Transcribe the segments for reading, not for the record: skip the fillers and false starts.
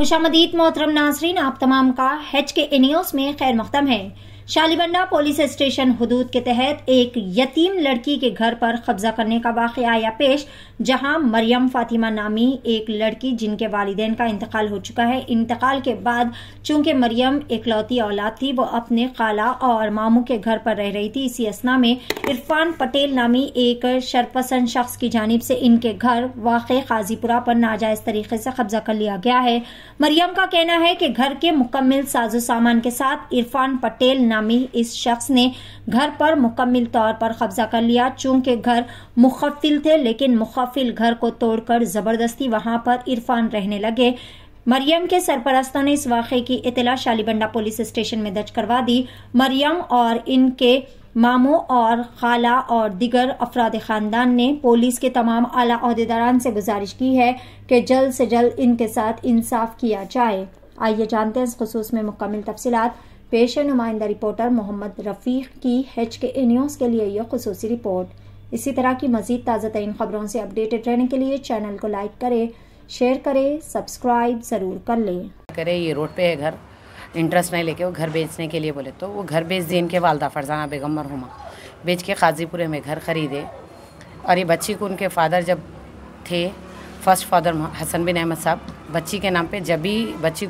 खुशामदीद मोहतरम नाजरीन, आप तमाम का HK न्यूज़ में खैर मकदम है। शालीबंडा पुलिस स्टेशन हुदूद के तहत एक यतीम लड़की के घर पर कब्जा करने का वाक़या आया पेश, जहां मरियम फातिमा नामी एक लड़की जिनके वालिदैन का इंतकाल हो चुका है। इंतकाल के बाद चूंकि मरियम इकलौती औलाद थी, वो अपने खाला और मामू के घर पर रह रही थी। इसी असना में इरफान पटेल नामी एक शरपसंद शख्स की जानिब से इनके घर वाक़े काजीपुरा पर नाजायज तरीके से कब्जा कर लिया गया है। मरियम का कहना है कि घर के मुकम्मिल साजो सामान के साथ इरफान पटेल नामी इस शख्स ने घर पर मुकम्मिल तौर पर कब्जा कर लिया। चूंकि घर मुखफिल थे, लेकिन मुखफिल घर को तोड़कर जबरदस्ती वहां पर इरफान रहने लगे। मरियम के सरपरस्तों ने इस वाक़े की इतला शालीबंडा पुलिस स्टेशन में दर्ज करवा दी। मरियम और इनके मामू और खाला और दिगर अफराद खानदान ने पुलिस के तमाम आला ओहदेदारान से गुजारिश की है कि जल्द से जल्द इनके साथ इंसाफ किया जाए। आइए जानते हैं इस खुसूस में मुकम्मिल तफसीलात। पेश है नुमाइंदा रिपोर्टर मोहम्मद रफीक की HK न्यूज़ के लिए यह खुसूसी रिपोर्ट। इसी तरह की मजीद ताज़ा तरीन खबरों से अपडेटेड रहने के लिए चैनल को लाइक करें, शेयर करें, सब्सक्राइब ज़रूर कर लें। करे ये रोड पे है घर, इंटरेस्ट नहीं लेके वो घर बेचने के लिए बोले तो वो घर बेच दिए। इनके वालदा फरजाना बेगम मरहुमा बेच के काजीपुरे में घर ख़रीदे। और ये बच्ची को उनके फादर जब थे, फर्स्ट फादर हसन बिन अहमद साहब, बच्ची के नाम पे जब भी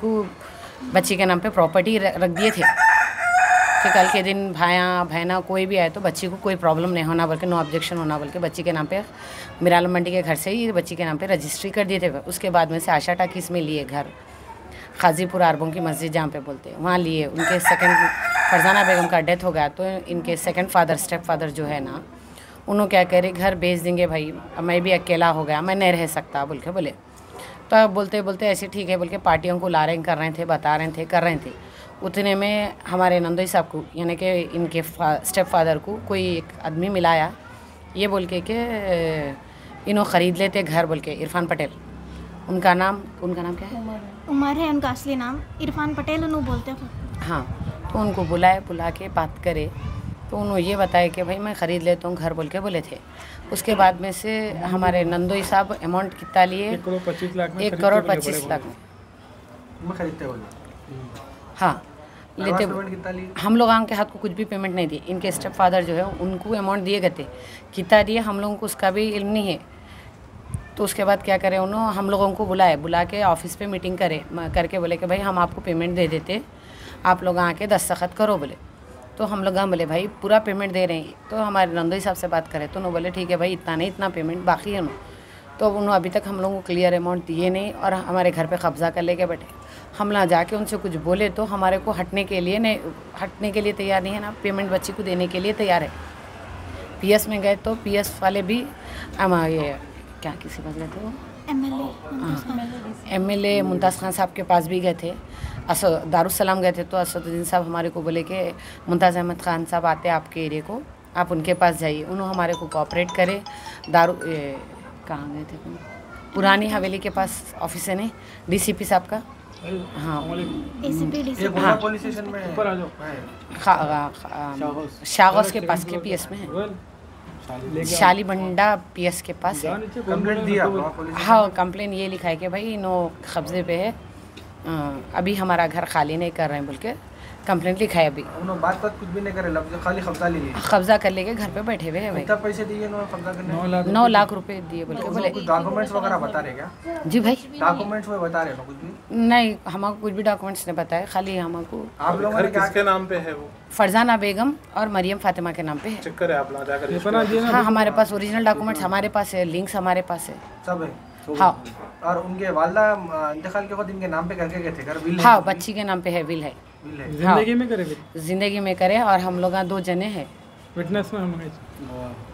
बच्ची के नाम पे प्रॉपर्टी रख दिए थे कि कल के दिन भाया बहना कोई भी आए तो बच्ची को कोई प्रॉब्लम नहीं होना, बल्कि नो ऑब्जेक्शन होना, बल्कि बच्ची के नाम पे मिरालम मंडी के घर से ही बच्ची के नाम पे रजिस्ट्री कर दिए थे। उसके बाद में से आशा टाकीस में लिए घर, खाजीपुर अरबों की मस्जिद जहाँ पे बोलते हैं वहाँ लिए। उनके सेकंड फरजाना बेगम का डेथ हो गया तो इनके सेकंड फादर स्टेप फादर जो है ना, उन्होंने क्या कह रहे घर बेच देंगे भाई, मैं भी अकेला हो गया, मैं नहीं रह सकता बोले। तो अब बोलते बोलते ऐसे ठीक है बोल के पार्टियों को ला रहे कर रहे थे, बता रहे थे, कर रहे थे। उतने में हमारे नंदोई साहब को यानी कि इनके स्टेप फादर को कोई एक आदमी मिलाया ये बोल के कि इन्हों ख़रीद लेते घर बोल के। इरफान पटेल उनका नाम क्या है? उमर है उनका असली नाम, इरफान पटेल उन्होंने बोलते हैं। हाँ, तो उनको बुला के बात करे तो उन्होंने ये बताया कि भाई मैं ख़रीद लेता हूँ घर बोल के बोले थे। उसके बाद में से हमारे नंदोई साहब अमाउंट कितना लिए? 1 करोड़ 25 लाख में खरीदते हो? हाँ लेते। हम लोग के हाथ को कुछ भी पेमेंट नहीं दी। इनके स्टेप फादर जो है उनको अमाउंट दिए गए थे, कितना दिए हम लोगों को उसका भी इल्म नहीं है। तो उसके बाद क्या करें, उन्होंने हम लोगों को बुला के ऑफिस पे मीटिंग करके बोले कि भाई हम आपको पेमेंट दे देते, आप लोग आके दस्तखत करो बोले। तो हम लोग बोले भाई पूरा पेमेंट दे रहे हैं। तो हमारे नंदोई साहब से बात करें तो उन्होंने बोले ठीक है भाई इतना नहीं, इतना पेमेंट बाकी है। तो उन्होंने अभी तक हम लोगों को क्लियर अमाउंट दिए नहीं और हमारे घर पे कब्जा कर लेके बैठे। हम ना जाके उनसे कुछ बोले तो हमारे को हटने के लिए तैयार नहीं है ना, पेमेंट बच्ची को देने के लिए तैयार है। PS में गए तो PS वाले भी ये क्या किसी पास गए थे, वो MLA मुमताज़ खान साहब के पास भी गए थे। दारुस्सलाम गए थे तो असदुद्दीन साहब हमारे को बोले कि मुमताज़ अहमद खान साहब आते हैं आपके एरिया को, आप उनके पास जाइए। उन्होंने हमारे को कोऑपरेट करे। कहाँ गए थे? पुरानी हवेली के पास ऑफिस है नहीं, DCP साहब का। हाँ शागौस के पास के PS में है, शालीबंडा PS के पास है। हाँ, कंप्लेन ये लिखा है कि भाई नो कब्जे पे है, अभी हमारा घर खाली नहीं कर रहे हैं बोल के कंप्लेंट लिखा है। अभी बात कुछ भी नहीं करे, खाली कब्जा कर लेके घर पे बैठे हुए हैं भाई। कितना पैसे दिए कब्जा करने? 9 लाख रुपए दिए बोल के बोले। डॉक्यूमेंट्स वगैरह बता रहे क्या? जी भाई, डॉक्यूमेंट्स वो बता रहे कुछ भी नहीं, हमको कुछ भी डॉक्यूमेंट्स नहीं बताया। खाली हमको आप लोगों ने किसके नाम पे है? वो फरजाना बेगम और मरियम फातिमा के नाम पे है। चेक करें आप लोग जाकर। हाँ, हमारे पास ओरिजिनल डॉक्यूमेंट्स हमारे पास है, लिंक्स हमारे पास है, सब है। हाँ, और उनके वालदा इंतकाल के बाद इनके नाम पे करके गए थे घर? विल है? हाँ, बच्ची के नाम पे है, विल है। जिंदगी में करे? जिंदगी में करे। और हम लोग 2 जने हैं विटनेस में।